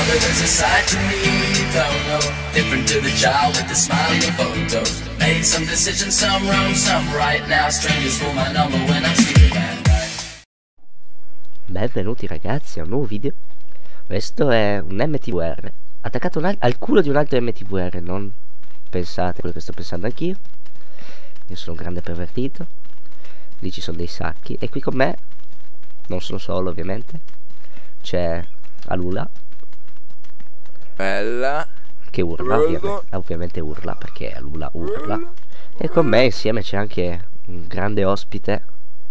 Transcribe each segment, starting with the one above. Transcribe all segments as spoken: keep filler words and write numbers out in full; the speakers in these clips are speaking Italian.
Mother, there's a side to me you don't know, different to the child with the smiling photos. Made some decisions, some wrong, some right. Now strangers call my number when I'm sleeping at night. Benvenuti ragazzi a un nuovo video. Questo è un M T V R attaccato al, al culo di un altro M T V R. Non pensate quello che sto pensando anch'io. Io sono un grande pervertito. Lì ci sono dei sacchi. E qui con me non sono solo, ovviamente. C'è Alula, bella, che urla, ovviamente, ovviamente urla perché Alula urla. E con me insieme c'è anche un grande ospite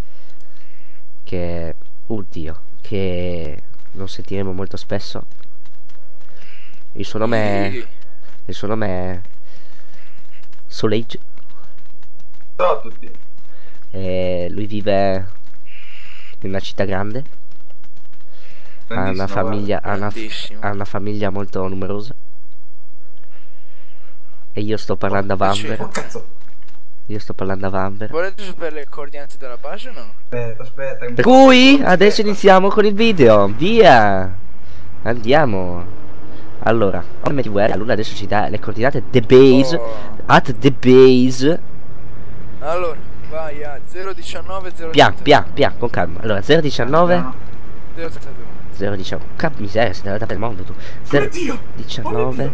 che, oddio, che non sentiremo molto spesso. Il suo nome è, il suo nome è Soulage. Ciao a tutti. E lui vive in una città grande. Ha una famiglia, ha una, ha una famiglia molto numerosa. E io sto parlando a Vamber. Oh, cazzo. Io sto parlando a Vamber. Volete sapere le coordinate della base o no? Aspetta, aspetta. Per cui adesso iniziamo con il video. Via. Andiamo. Allora, M T V R, allora adesso ci dà le coordinate the base. Oh. At the base. Allora, vai a zero diciannove zero Pian, pian, pian, con calma. Allora, zero diciannove zero trentadue zero diciannove. Cap miseria, sei dalla del mondo tu. zero diciannove.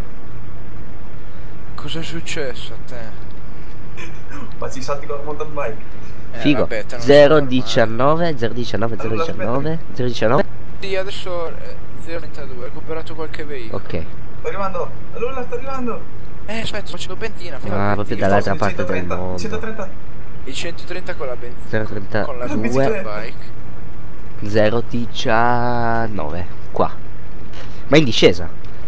Cosa è successo a te? Ma ci salti con la mountain bike. Eh, Figo. vabbè, te non zero so diciannove zero diciannove zero diciannove zero diciannove. Sì, adesso eh, zero trentadue, ho recuperato qualche veicolo. Ok. Sto arrivando. Allora sto arrivando. Eh, aspetta, sto facendo benzina. fai la Ah, proprio benzina. dall'altra parte del centotrenta, mondo. centotrenta. Il centotrenta con la benzina. zero Con la trentadue bike. zero diciannove. Qua. Ma in discesa.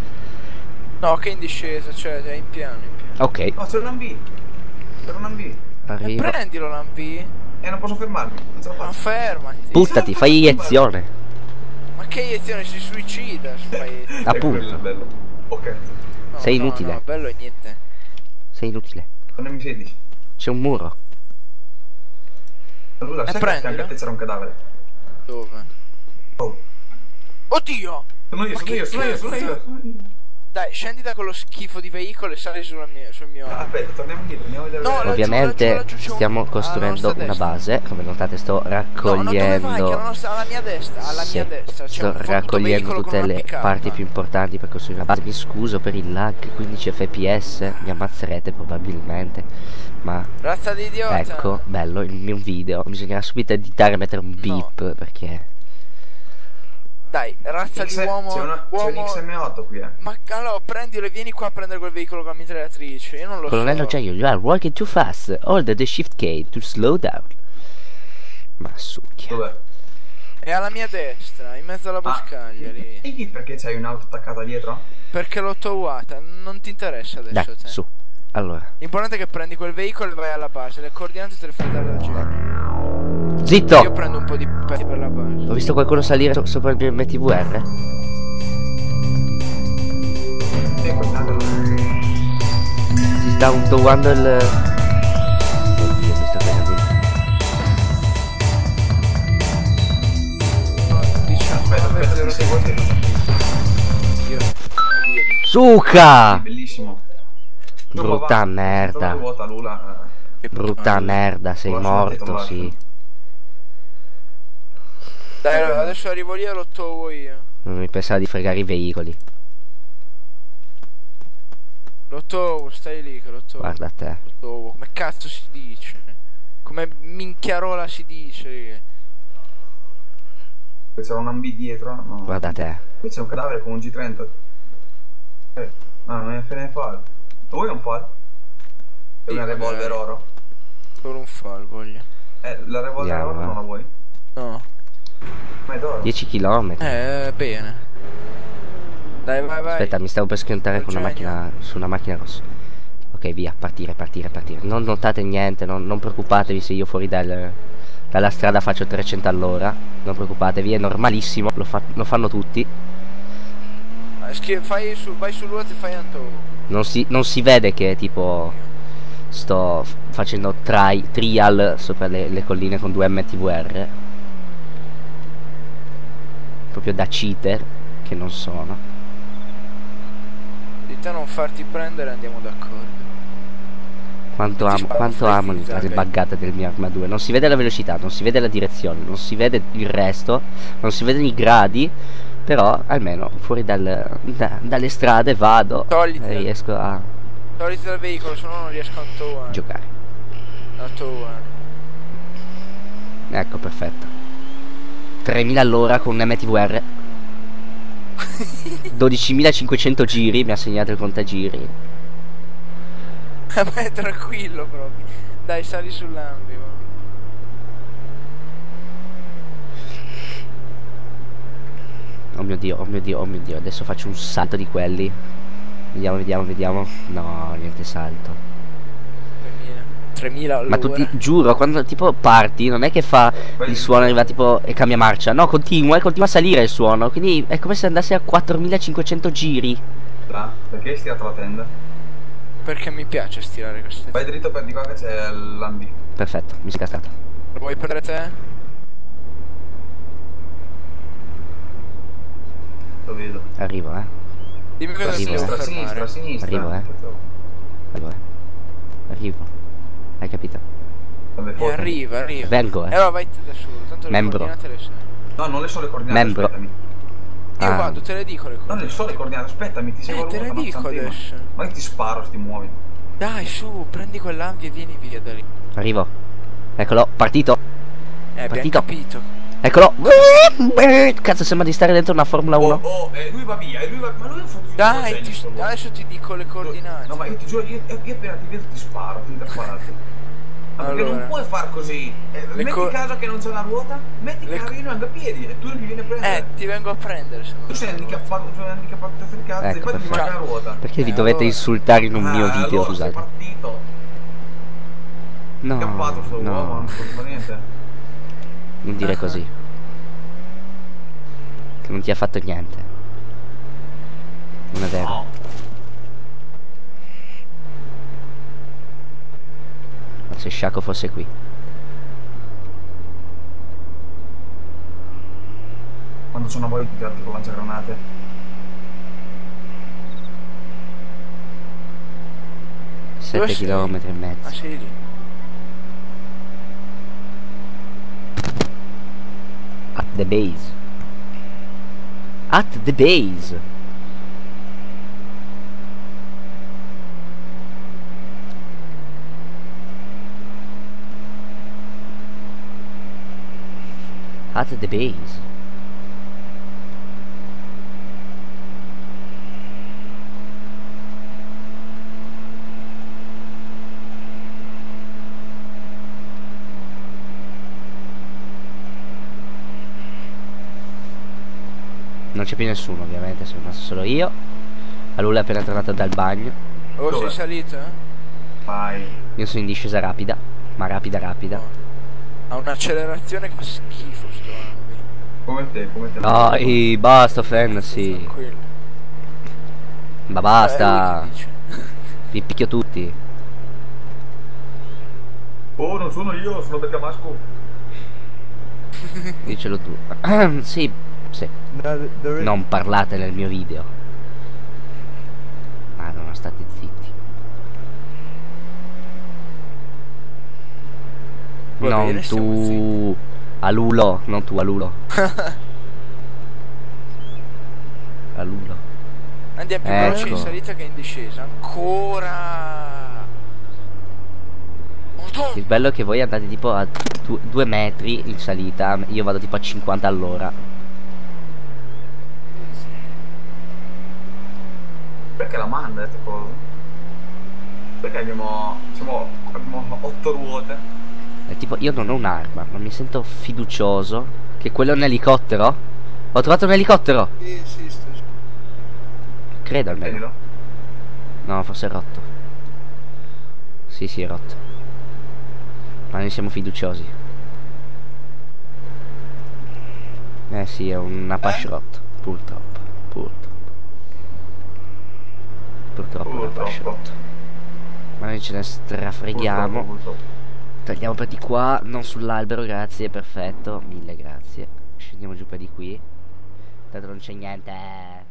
No, che in discesa, cioè è in piano, in piano. Ok. No, c'è un Ambi. C'è un Ambi. E Arriva. prendilo l'Ampi. E non posso fermarmi. Non ce la Ma faccio. fermati. Buttati, fai iniezione. Ma che iniezione, si suicida se fai iniezione. È Appunto. quello il bello. Ok. No, Sei no, inutile. No, bello e niente. Sei inutile. Non M sedici. C'è un muro. Allora, E sai che a prendilo. fianco a te c'era un cadavere? Dove? Oh. Oddio! Sono io, Ma sono che io, sono io, sono io. cazzo? sono io. Dai, scendi da quello schifo di veicolo e sali sulla mia, sul mio. Ah, aspetta, torniamo indietro, andiamo a vedere. No, dove- laggiù, Ovviamente laggiù, laggiù c'è un- stiamo alla costruendo nostra una destra. base. Come notate sto No, no, dove vai? Che raccogliendo. alla, nostra, alla mia destra, alla Sì, mia destra. C'è sto un fottuto raccogliendo veicolo tutte con una le pick-up. parti più importanti per costruire una base. Mi scuso per il lag, quindici F P S. Mi ammazzerete probabilmente. Ma Razza di idiota. ecco, bello, il mio video. Bisognerà subito editare e mettere un beep perché. Dai, razza X- di uomo. C'è, una, c'è uomo... un X M otto qui, eh. Ma allora prendilo e vieni qua a prendere quel veicolo con la mitragliatrice. Io non lo Colonnello so. Giaio, you are walking too fast. Hold the shift key to slow down. Ma succhia. Dov'è? È alla mia destra, in mezzo alla boscaglia lì. E lì perché c'hai un'auto attaccata dietro? Perché l'ho towata, non ti interessa adesso Dai, te. su. Allora. L'importante è che prendi quel veicolo e vai alla base. Le coordinate te le fai dare da gente. Io Zitto! prendo un po' di pezzi per la base. Ho visto qualcuno salire so- sopra il mio M T V R. Sì, guardate. Si sta towando il. Oddio, mi sta prendendo il. Aspetta, aspetta, ti seguo te. Io. Vieni. Suca! Bellissimo. Brutta merda. Dove vuota Lula? Che Brutta puttana. merda, sei Lascia morto, dietro, sì. lascia. Dai, allora, adesso arrivo lì e lo towo io. Non mi pensava di fregare i veicoli. Lo towo, stai lì che lo towo. Guarda te. Lo towo, come cazzo si dice? Come minchiarola si dice? C'era un Ambi dietro. No. Guarda te. Qui c'è un cadavere con un G trenta. Eh, no, non è ne fa. Lo vuoi un far? È Sì, una vabbè. revolver oro. Solo un fal, voglio. Eh, la revolver Andiamo, oro eh. non la vuoi? No. Ma è d'oro. dieci chilometri. Eh, bene. Dai, vai, vai. Aspetta, mi stavo per schiantare con una Genio. macchina. Su una macchina rossa. Ok, via, partire, partire, partire. Non notate niente, non, non preoccupatevi se io fuori dal, dalla strada faccio trecento all'ora. Non preoccupatevi, è normalissimo, lo, fa- lo fanno tutti. Ah, schi- fai su, vai sull'U A T e fai Antonio. Non si, non si vede che tipo sto f- facendo tri- trial sopra le, le colline con due M T V R. Proprio da cheater che non sono. Di te non farti prendere, andiamo d'accordo. Quanto Ti amo, sparo quanto un amo le freezer, fasi ok. buggate del mio Arma due. Non si vede la velocità, non si vede la direzione, non si vede il resto, non si vedono i gradi. Però almeno fuori dal, da- dalle strade vado Togliti e dal- riesco a Togliti dal veicolo, se no non riesco a toware. giocare. A toware. Ecco, perfetto. tremila all'ora con un M T V R. dodicimilacinquecento giri, mi ha segnato il contagiri. Vabbè, tranquillo proprio. Dai, sali sull'ambio. Oh mio dio, oh mio dio, oh mio dio. Adesso faccio un salto di quelli. Vediamo, vediamo, vediamo. No, niente salto. tremila. tremila all'ora. Ma tu ti giuro, quando tipo parti, non è che fa il suono, arriva tipo e cambia marcia. No, continua e continua a salire il suono. Quindi è come se andasse a quattromilacinquecento giri. Ah, perché hai stirato la tenda? Perché mi piace stirare queste. Vai dritto per di qua che c'è l'ambi. Perfetto, mi si è cascato. Lo vuoi prendere te? Lo vedo. Arrivo, eh. Dimmi cosa Arrivo, si eh. deve Sinistra, sinistra, fermare. sinistra. Arrivo, eh. Arrivo, eh. Arrivo. Hai capito? Vabbè, Eh, forse- arriva, arriva. Vengo, E eh. allora vai te da solo, tanto le Membro. coordinate le sai. No, non le so le coordinate, Membro. aspettami. Io Ah. vado, te le dico le Non coordinate. le so le coordinate, aspettami, ti seguo Eh, te le l'uomo, dico non prima. adesso. Ma io ti sparo se ti muovi. Dai, su, prendi quell'ambio e vieni via da lì. Arrivo. Eccolo, partito. Eh, abbiamo Partito. capito. Eccolo. Cazzo, sembra di stare dentro una Formula Oh, uno. oh, eh, lui va via, e lui va... Ma lui è un fottuto Dai, ti- adesso ti dico le coordinate. No, ma io ti giuro, io, io appena ti vedo ti sparo, ti da sparato. Ma perché Allora. non puoi far così? Eh, Le metti co- caso che non c'è una ruota, metti Le che co- io non vengo a piedi e tu mi vieni a prendere. Eh, ti vengo a prendere se non Tu sei handicappato, sei handicappato testa di cazzo, Ecco, e poi ti perfetto. manca la ruota. Perché vi Eh, dovete allora. insultare in un mio Ah, video, allora, scusate. sei partito. No, Handicappato sto uomo, no, non fa niente. non dire Ah. così. Che non ti ha fatto niente. Non è vero. No. Ma se Sciacco fosse qui. Quando sono voi ti tirate con lanciagranate. sette Dove sei? chilometri e Ah, mezzo. sei lì. At the base. At the base. At the base. Non c'è più nessuno, ovviamente, sono rimasto solo io. Alula è appena tornato dal bagno. Oh, Dove? sei salito, eh? Vai. Io sono in discesa rapida, ma rapida rapida. Ha un'accelerazione che fa schifo sto ambio. Come te, come te. Dai, basta offendersi. Tranquillo. Ma Eh, basta. lui che dice. Vi picchio tutti. Oh, non sono io, sono Beccamasco. Dicelo tu. Sì, sì. Non parlate nel mio video. Ma non state zitti. Va Non bene, stiamo tu. Alulo, non tu, Alulo. Alulo. Andiamo più Ecco. veloci in salita che in discesa. Ancora. Il bello è che voi andate tipo a du- due metri in salita. Io vado tipo a cinquanta all'ora. Perché la manda queste cose? Perché abbiamo, diciamo, abbiamo otto ruote. È tipo, io non ho un'arma, ma mi sento fiducioso che quello è un elicottero. Ho trovato un elicottero. Sì, sì, sto... Credo almeno. Vedilo. No, forse è rotto. Sì, sì, è rotto. Ma noi siamo fiduciosi. Eh sì, è un Apache rotto. Purtroppo. Purtroppo. Purtroppo è un Apache Purtroppo. rotto. Ma noi ce ne strafreghiamo. Purtroppo, purtroppo. Tagliamo per di qua, non sull'albero, grazie, perfetto. Mille grazie. Scendiamo giù per di qui. Tanto non c'è niente.